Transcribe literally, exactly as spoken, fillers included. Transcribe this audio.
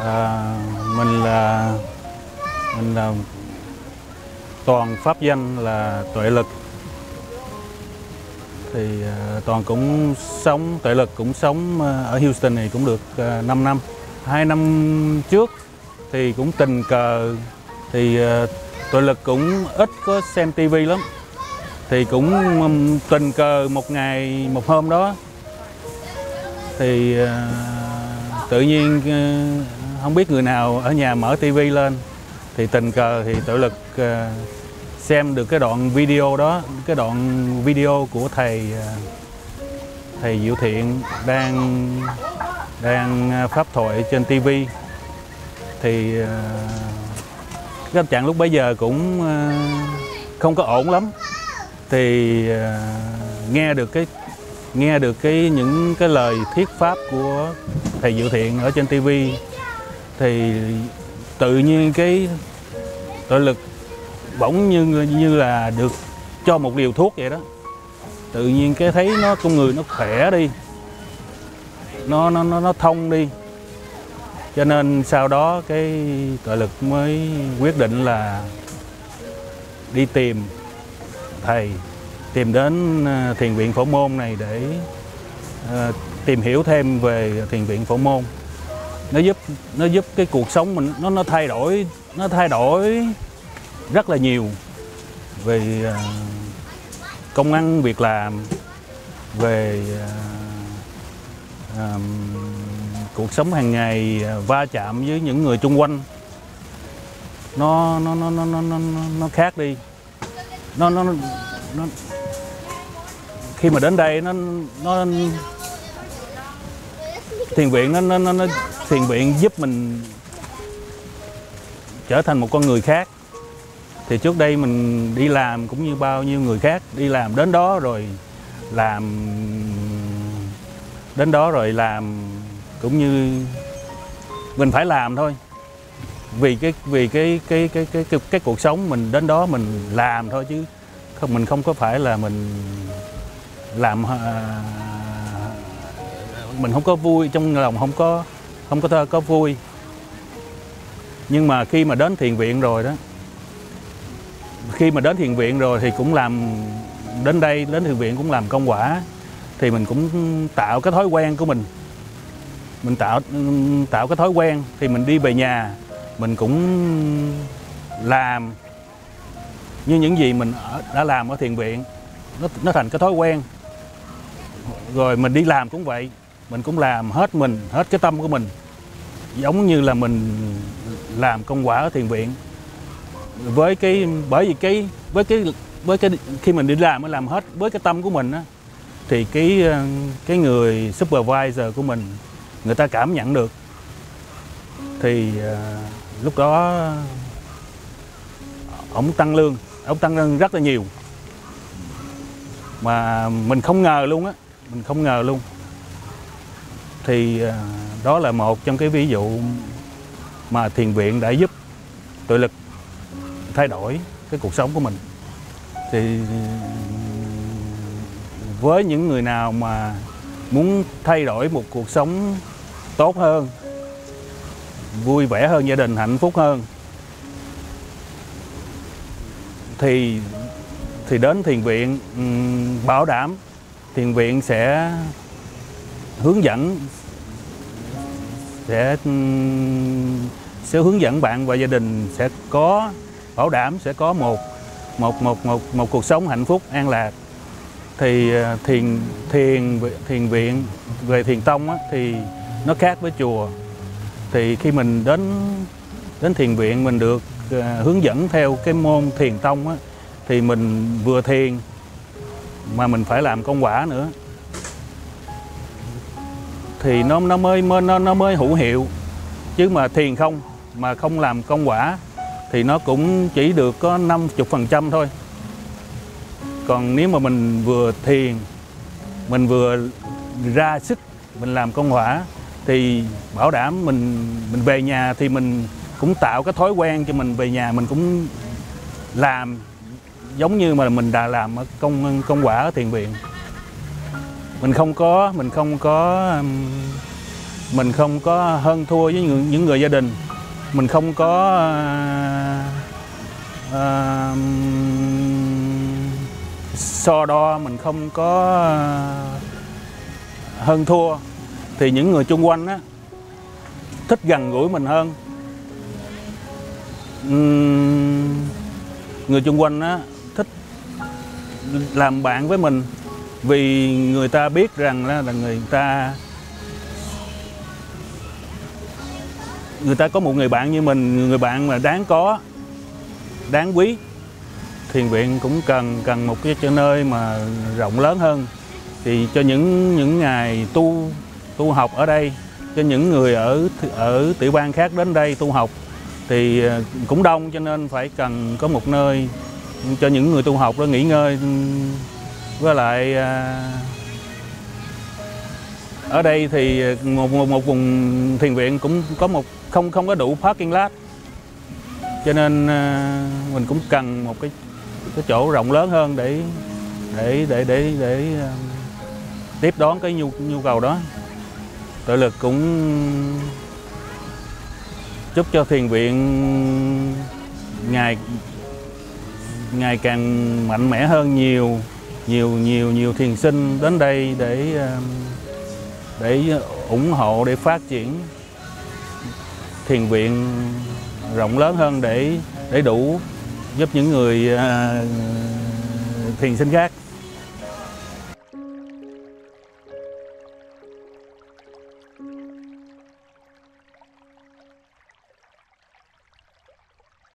À, mình là mình là Toàn, pháp danh là Tuệ Lực. Thì uh, Toàn cũng sống, Tuệ Lực cũng sống uh, ở Houston này cũng được uh, năm năm. Hai năm trước thì cũng tình cờ thì uh, Tuệ Lực cũng ít có xem tivi lắm. Thì cũng um, tình cờ một ngày, một hôm đó thì uh, tự nhiên uh, không biết người nào ở nhà mở tivi lên, thì tình cờ thì Tuệ Lực uh, xem được cái đoạn video đó, cái đoạn video của thầy thầy Diệu Thiện đang đang pháp thoại trên tivi. Thì uh, cái tâm trạng lúc bấy giờ cũng uh, không có ổn lắm. Thì uh, nghe được cái nghe được cái những cái lời thuyết pháp của thầy Diệu Thiện ở trên tivi, thì tự nhiên cái Tuệ Lực bỗng như như là được cho một liều thuốc vậy đó. Tự nhiên cái thấy nó con người nó khỏe đi, nó nó nó nó thông đi. Cho nên sau đó cái Tuệ Lực mới quyết định là đi tìm thầy, tìm đến thiền viện Phổ Môn này để uh, tìm hiểu thêm về thiền viện Phổ Môn. Nó giúp nó giúp cái cuộc sống mình nó nó thay đổi, nó thay đổi rất là nhiều về uh, công ăn việc làm, về uh, um, cuộc sống hàng ngày, uh, va chạm với những người xung quanh nó nó nó nó nó nó nó khác đi. Nó nó nó khi mà đến đây nó nó thiền viện nó nó nó thiền viện giúp mình trở thành một con người khác. Thì trước đây mình đi làm cũng như bao nhiêu người khác, đi làm đến đó rồi làm đến đó rồi làm cũng như mình phải làm thôi. Vì cái vì cái cái cái cái cái, cái cuộc sống mình đến đó mình làm thôi, chứ không, mình không có phải là mình làm à, mình không có vui trong lòng, không có không có có vui. Nhưng mà khi mà đến thiền viện rồi đó, khi mà đến thiền viện rồi thì cũng làm, đến đây đến thiền viện cũng làm công quả, thì mình cũng tạo cái thói quen của mình mình tạo tạo cái thói quen. Thì mình đi về nhà mình cũng làm như những gì mình đã làm ở thiền viện, nó nó thành cái thói quen. Rồi mình đi làm cũng vậy, mình cũng làm hết mình, hết cái tâm của mình, giống như là mình làm công quả ở thiền viện. Với cái bởi vì cái với cái với cái khi mình đi làm mới làm hết với cái tâm của mình á, thì cái cái người supervisor của mình, người ta cảm nhận được. Thì uh, lúc đó ổng tăng lương, ổng tăng lương rất là nhiều, mà mình không ngờ luôn á, mình không ngờ luôn. Thì uh, đó là một trong cái ví dụ mà thiền viện đã giúp Tuệ Lực thay đổi cái cuộc sống của mình. Thì với những người nào mà muốn thay đổi một cuộc sống tốt hơn, vui vẻ hơn, gia đình hạnh phúc hơn, thì thì đến thiền viện, um, bảo đảm thiền viện sẽ hướng dẫn sẽ um, sẽ hướng dẫn bạn và gia đình sẽ có bảo đảm sẽ có một một một một một cuộc sống hạnh phúc an lạc. Thì thiền thiền thiền viện về thiền tông á, thì nó khác với chùa. Thì khi mình đến đến thiền viện mình được uh, hướng dẫn theo cái môn thiền tông á, thì mình vừa thiền mà mình phải làm công quả nữa, thì nó nó mới nó nó mới hữu hiệu. Chứ mà thiền không mà không làm công quả thì nó cũng chỉ được có năm mươi phần trăm thôi. Còn nếu mà mình vừa thiền, mình vừa ra sức mình làm công quả, thì bảo đảm mình mình về nhà thì mình cũng tạo cái thói quen cho mình, về nhà mình cũng làm giống như mà mình đã làm ở công công quả ở thiền viện. Mình không có mình không có mình không có hơn thua với những, những người gia đình, mình không có uh, uh, so đo, mình không có uh, hơn thua, thì những người chung quanh á thích gần gũi mình hơn. Uhm, người chung quanh á thích làm bạn với mình, vì người ta biết rằng là người ta người ta có một người bạn như mình, người bạn mà đáng có, đáng quý. Thiền viện cũng cần cần một cái nơi mà rộng lớn hơn, thì cho những những ngày tu tu học ở đây, cho những người ở ở tiểu bang khác đến đây tu học thì cũng đông, cho nên phải cần có một nơi cho những người tu học đó nghỉ ngơi. Với lại ở đây thì một một, một vùng thiền viện cũng có một không không có đủ parking lot, cho nên mình cũng cần một cái cái chỗ rộng lớn hơn để để để để để tiếp đón cái nhu nhu cầu đó. Tự lực cũng chúc cho thiền viện ngày ngày càng mạnh mẽ hơn, nhiều nhiều nhiều nhiều thiền sinh đến đây để để ủng hộ, để phát triển thiền viện rộng lớn hơn, để để đủ giúp những người uh, thiền sinh khác.